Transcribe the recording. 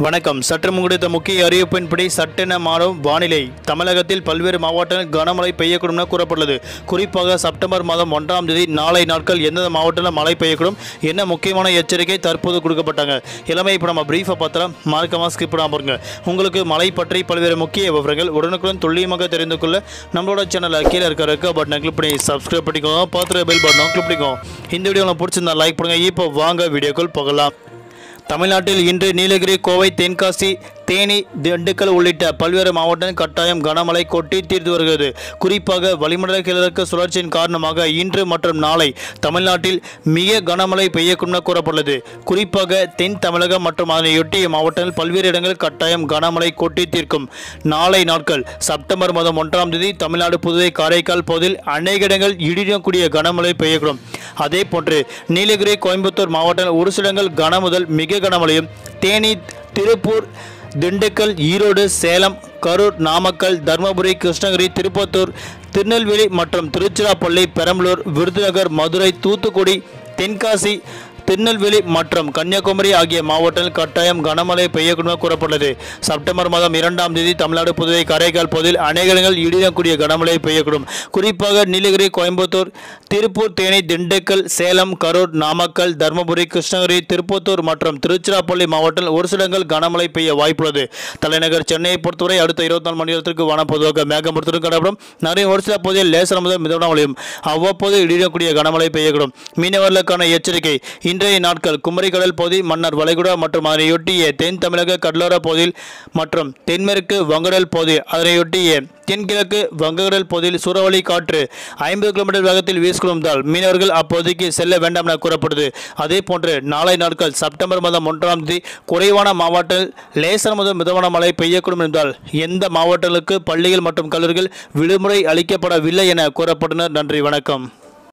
வணக்கம். சற்று முன்குறித்த முக்கிய அறிவிப்பின்படி சட்டென மாறும் வானிலை. தமிழகத்தில் பல்வேறு மாவட்டங்களில் கனமழை பெய்யக்கூடும் என கூறப்பட்டுள்ளது. குறிப்பாக செப்டம்பர் மாதம் 1ஆம் தேதி நாளை நாட்கள் எந்தெந்த மாவட்டத்தில் மழை பெய்யக்கூடும் என்ன முக்கியமான எச்சரிக்கை தற்போது கொடுக்கப்பட்டாங்க. எல்லாமே இப்போ நம்ம பிரீஃபாக பார்த்தலாம். மறக்காம ஸ்கிப் பண்ணாம பாருங்க. உங்களுக்கு மழை பற்றி பல்வேறு முக்கிய விவரங்கள் உடனுக்குடன் துல்லியமாக தெரிந்து கொள்ள நம்மளோட சேனலை கீழே இருக்க பட்டனை கிளிக் பண்ணி சப்ஸ்கிரைப் பண்ணிக்கோங்க. பார்த்துட்டு பெல் பட்டனை கிளிக் பண்ணிக்கோங்க. இந்த வீடியோ உங்களுக்கு பிடிச்சிருந்தா லைக் பண்ணுங்க. இப்போ வாங்க வீடியோக்குள் போகலாம். தமிழ்நாட்டில் இன்று நீலகிரி, கோவை, தென்காசி, தேனி, திண்டுக்கல் உள்ளிட்ட பல்வேறு மாவட்டங்களில் கட்டாயம் கனமழை கொட்டி தீர்த்து வருகிறது. குறிப்பாக வளிமண்டல கிழக்கு சுழற்சியின் காரணமாக இன்று மற்றும் நாளை தமிழ்நாட்டில் மிக கனமழை பெய்யக்கூடும் என கூறப்பட்டுள்ளது. குறிப்பாக தென் தமிழகம் மற்றும் அதனையொட்டிய மாவட்டங்களில் பல்வேறு இடங்களில் கட்டாயம் கனமழை கொட்டி தீர்க்கும். நாளை நாட்கள் செப்டம்பர் மாதம் 1ஆம் தேதி தமிழ்நாடு, புதுவை, காரைக்கால் பகுதியில் அநேக இடங்கள் இடியக்கூடிய கனமழை பெய்யக்கூடும். அதே போன்று நீலகிரி, கோயம்புத்தூர் மாவட்டங்கள் ஒரு சில இடங்கள் கன முதல் மிக கனமழையும், தேனி, திருப்பூர், திண்டுக்கல், ஈரோடு, சேலம், கரூர், நாமக்கல், தர்மபுரி, கிருஷ்ணகிரி, திருப்பத்தூர், திருநெல்வேலி மற்றும் திருச்சிராப்பள்ளி, பெரம்பலூர், விருதுநகர், மதுரை, தூத்துக்குடி, தென்காசி, திருநெல்வேலி மற்றும் கன்னியாகுமரி ஆகிய மாவட்டங்களில் கட்டாயம் கனமழை பெய்யக்கூடும் கூறப்பட்டுள்ளது. செப்டம்பர் மாதம் 2ஆம் தேதி தமிழ்நாடு, புதுவை, காரைக்கால் பகுதியில் அநேக இடங்கள் இடியக்கூடிய கனமழை பெய்யக்கூடும். குறிப்பாக நீலகிரி, கோயம்புத்தூர், திருப்பூர், தேனி, திண்டுக்கல், சேலம், கரூர், நாமக்கல், தர்மபுரி, கிருஷ்ணகிரி, திருப்பத்தூர் மற்றும் திருச்சிராப்பள்ளி மாவட்டத்தில் ஒரு சில இடங்கள் கனமழை பெய்ய வாய்ப்புள்ளது. தலைநகர் சென்னையை பொறுத்தவரை அடுத்த 24 மணி நேரத்திற்கு வானம் பொதுவாக மேகமூட்டத்துடன் காணப்படும். நிறைய ஒரு சில பகுதியில் லேசான முதல் மிதமான மழையும் அவ்வப்போது இடியக்கூடிய கனமழை பெய்யக்கூடும். மீனவர்களுக்கான எச்சரிக்கை. இன்றைய நாட்கள் குமரி கடல் பகுதி, மன்னார் வளைகுடா மற்றும் அதனையொட்டிய தென் தமிழக கடலோர பகுதியில் மற்றும் தென்மேற்கு வங்கடல் பகுதி, அதனையொட்டிய தென்கிழக்கு வங்கக்கடல் பகுதியில் சூறாவளி காற்று 50 கிலோமீட்டர் வேகத்தில் வீசிக்கொண்டால் மீனவர்கள் அப்பகுதிக்கு செல்ல வேண்டாம் என கூறப்படுது. அதே போன்று நாளை நாட்கள் செப்டம்பர் மாதம் 1ஆம் தேதி குறைவான மாவட்டத்தில் லேசான முதல் மிதமான மழை பெய்யக்கூடும் என்றால் எந்த மாவட்டங்களுக்கு பள்ளிகள் மற்றும் கல்லூரிகள் விடுமுறை அளிக்கப்படவில்லை என கூறப்பட்டனர். நன்றி, வணக்கம்.